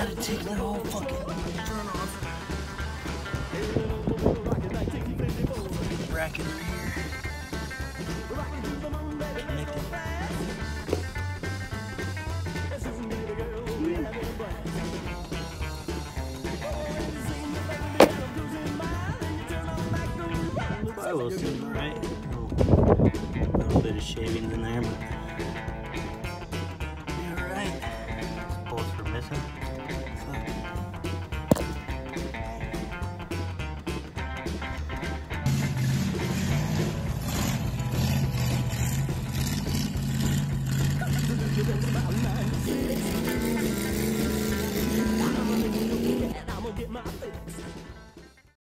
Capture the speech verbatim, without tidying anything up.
gotta take the whole fucking turn off. Bracket over here. Connected. I will see.